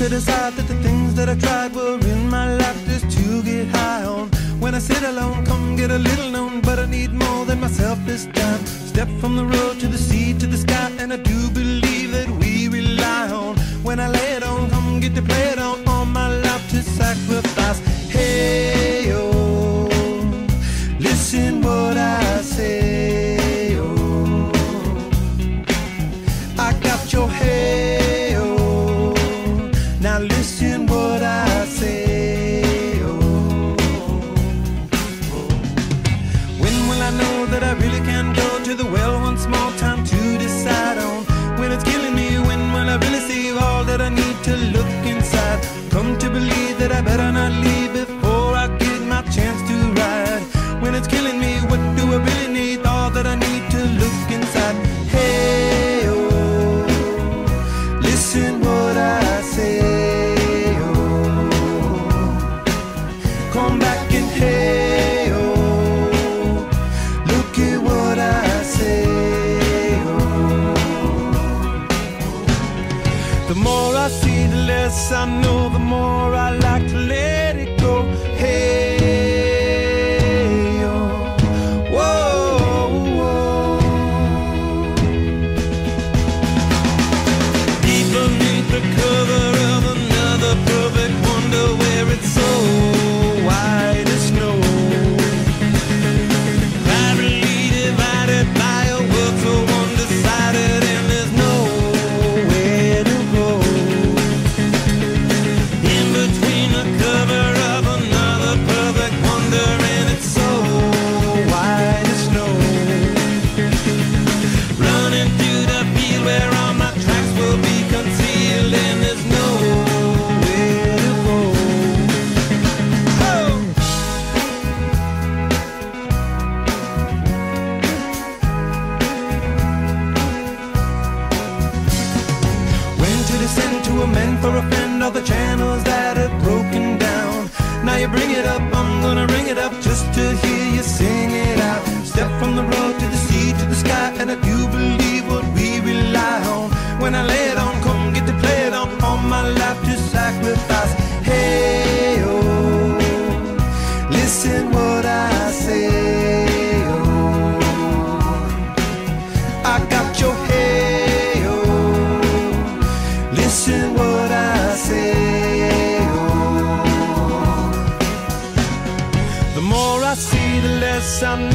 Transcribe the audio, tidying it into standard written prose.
to decide that the things that I tried were in my life just to get high on. When I sit alone, come get a little known, but I need more than myself this time. Step from the road to the sea to the sky, and I do believe that we rely on. When I lay it on, come get to play it on, all my life to sacrifice. Hey, oh, listen what I say, oh, I got your hey, oh, now listen what I say, oh. When will I know that I really can go to the well once more? Time to decide on when it's killing me. When will I really see all that I need to look inside? Come to believe that I better not leave before I get my chance to ride. When it's killing me, what do I really need? All that I need to look inside. Hey, oh, listen what I say, oh, come back and hey, oh, look at what I say, oh. The more I see, the less I know, the more I like to let it go. Hey, oh, whoa, whoa. Deep beneath the cover of another perfect wonder, where it's so white as snow, privately divided by a world so undecided, and there's nowhere to go. In between the cover of another perfect wonder, and it's so white as snow, running through the field where all my tracks will be concealed, and there's nowhere to go. Oh! When to descend to amend for a friend all the channels that have broken down. Now you bring it up, I'm gonna ring it up just to hear you sing it out. Step from the road to the sea to the sky, and I do believe what we rely on. When I lay it on, come get to play it on, all my life to sacrifice. Hey, oh, listen what I say, oh, I got your hey, oh, listen what I say, oh. The more I see, the less I know.